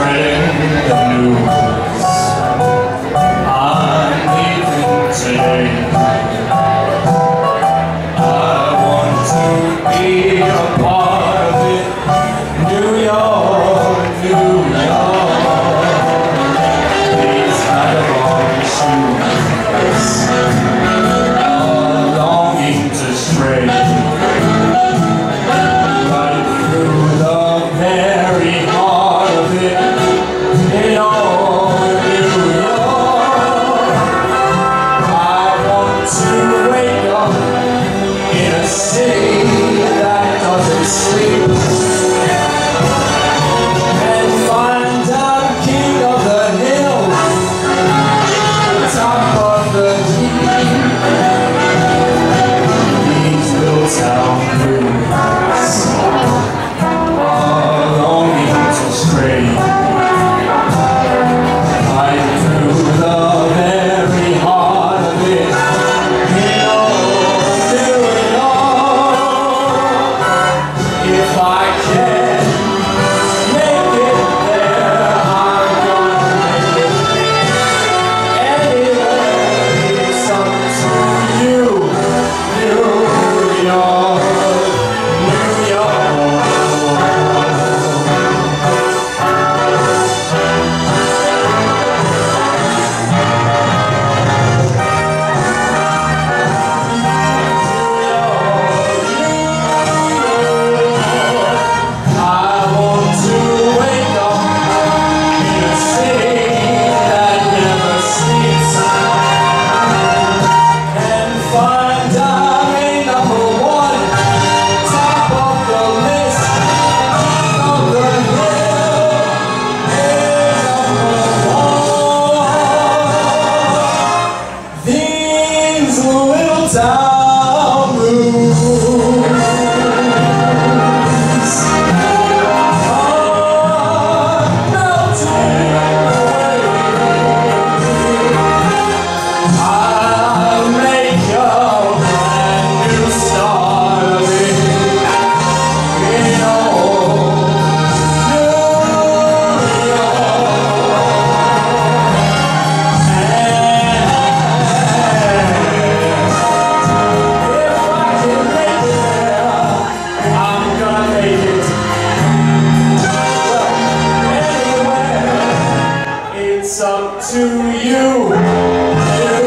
spreading the news. I'm leaving today. I want to be a part of it. New York, New York. These vagabond shoes are longing to stray right through the very heart of it. In old New York, I want to wake up in a city that doesn't sleep and find out king of the hill, top of the heap. These little town blues are longing to stray right through the very heart of it. In old New York, if I can make it there, I'm gonna make it anywhere. It's up to you, New York, New York. I want to wake up in a city that never sleeps and find I'm a number one, top of the list, king of the hill, number one. These little town blues I'll make a brand new start of it. In old New I'm gonna make it anywhere. It's up to you, New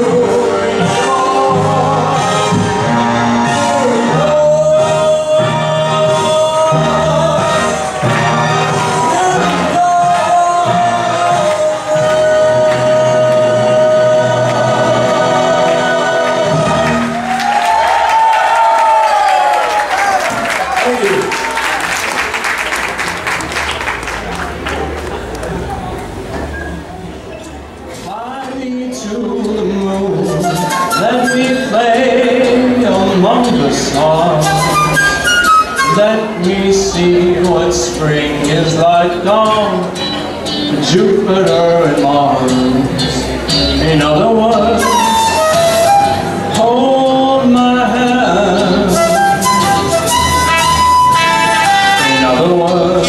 Thank you. Fly me to the moon, let me play among the stars. Let me see what spring is like on Jupiter and Mars. In other words, hold my hand. In other words,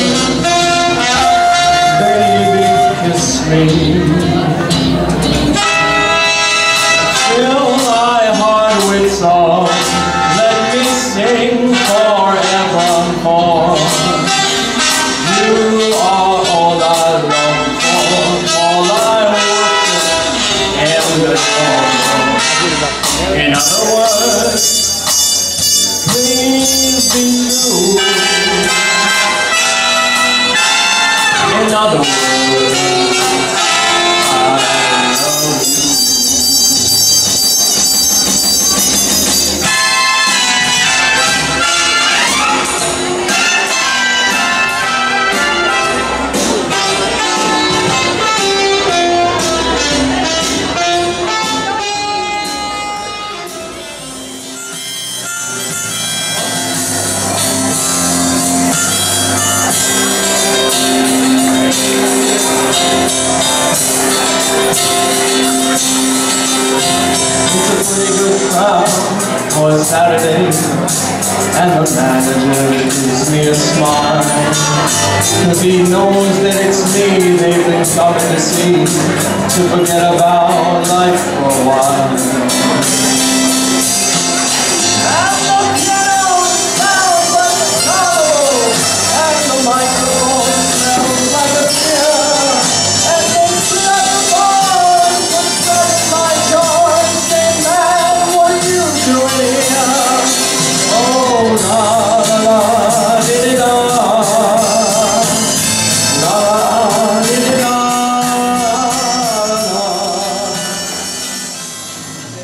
baby, kiss me. Fill my heart with song. Let me sing forevermore. You are all I long for, all I worship and adore. In other words, please be true. In other words, I love you. It's a pretty good crowd for a Saturday. And the manager gives me a smile, 'cause he knows that it's me they've been coming to see, to forget about life for a while. And the piano sounds like a carnival, and the microphone smells like a beer, and they slap the boys and touch my joy, say, man, what are you doing here? Oh, la la la, diddy da, la la diddy da, la la.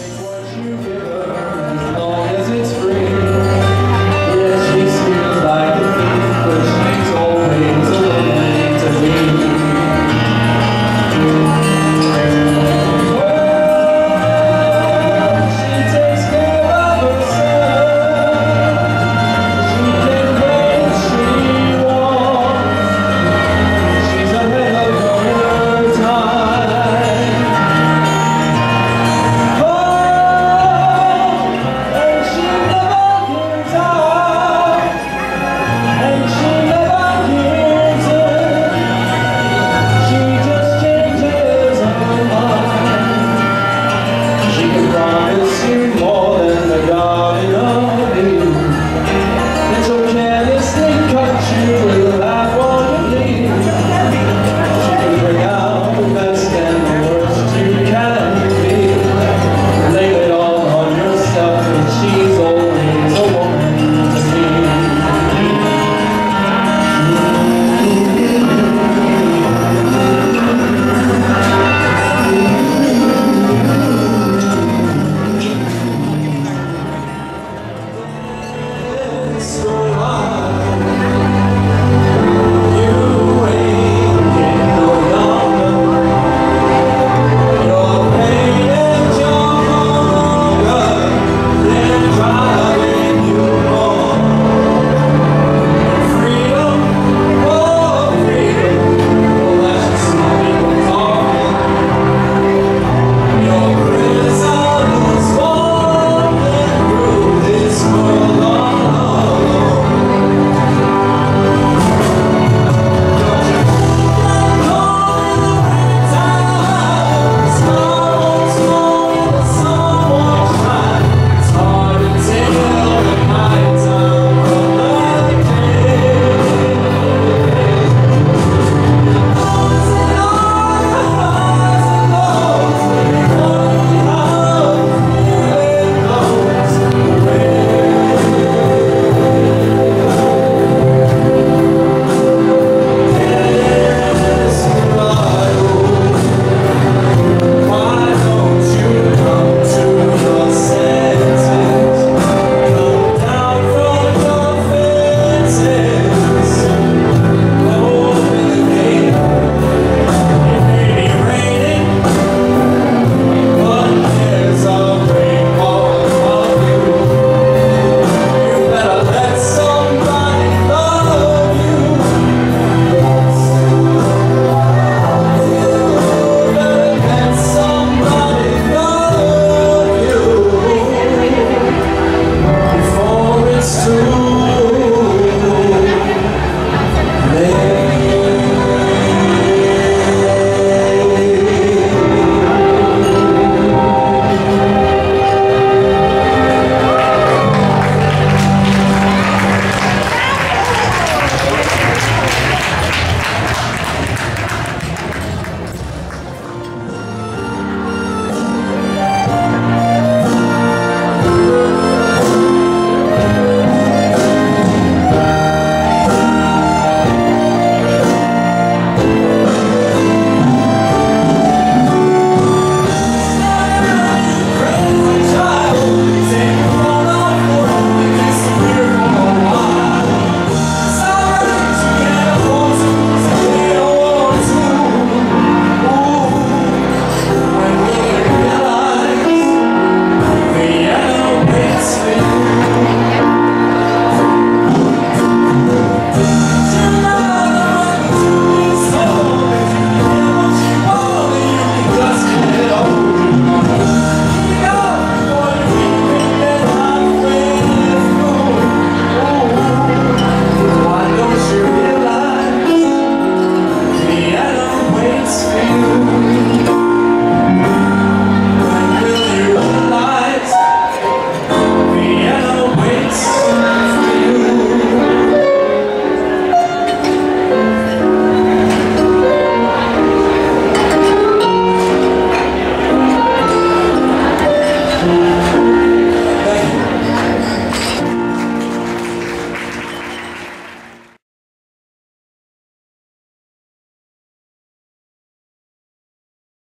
Thank you.